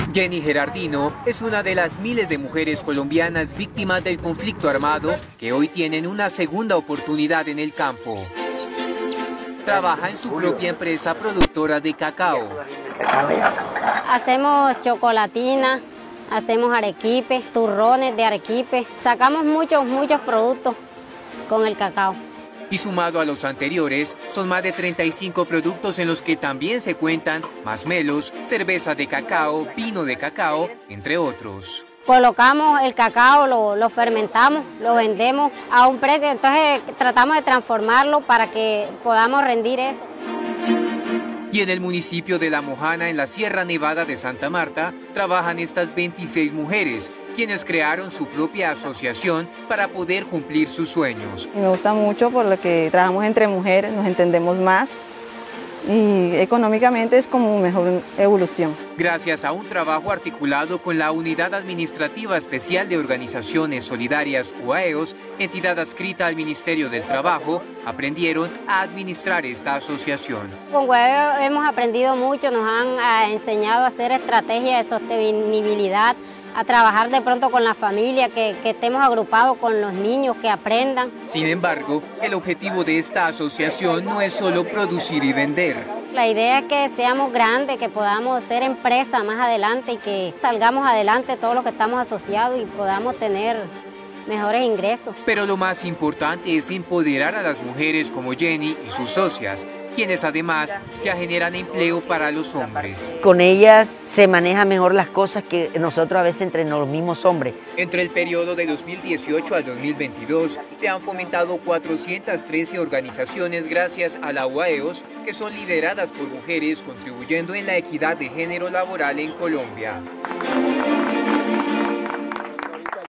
Jenny Gerardino es una de las miles de mujeres colombianas víctimas del conflicto armado que hoy tienen una segunda oportunidad en el campo. Trabaja en su propia empresa productora de cacao. Hacemos chocolatina, hacemos arequipe, turrones de arequipe. Sacamos muchos productos con el cacao. Y sumado a los anteriores, son más de 35 productos en los que también se cuentan masmelos, cerveza de cacao, vino de cacao, entre otros. Colocamos el cacao, lo fermentamos, lo vendemos a un precio, entonces tratamos de transformarlo para que podamos rendir eso. Y en el municipio de La Mojana, en la Sierra Nevada de Santa Marta, trabajan estas 26 mujeres, quienes crearon su propia asociación para poder cumplir sus sueños. Me gusta mucho por lo que trabajamos entre mujeres, nos entendemos más y económicamente es como mejor evolución. Gracias a un trabajo articulado con la Unidad Administrativa Especial de Organizaciones Solidarias, UAEOS, entidad adscrita al Ministerio del Trabajo, aprendieron a administrar esta asociación. Con UAEOS hemos aprendido mucho, nos han enseñado a hacer estrategias de sostenibilidad, a trabajar de pronto con la familia, que estemos agrupados con los niños, que aprendan. Sin embargo, el objetivo de esta asociación no es solo producir y vender. La idea es que seamos grandes, que podamos ser empresa más adelante y que salgamos adelante todos los que estamos asociados y podamos tener mejores ingresos. Pero lo más importante es empoderar a las mujeres como Jenny y sus socias, quienes además ya generan empleo para los hombres. Con ellas se manejan mejor las cosas que nosotros a veces entre los mismos hombres. Entre el periodo de 2018 al 2022 se han fomentado 413 organizaciones gracias a la UAEOS, que son lideradas por mujeres, contribuyendo en la equidad de género laboral en Colombia.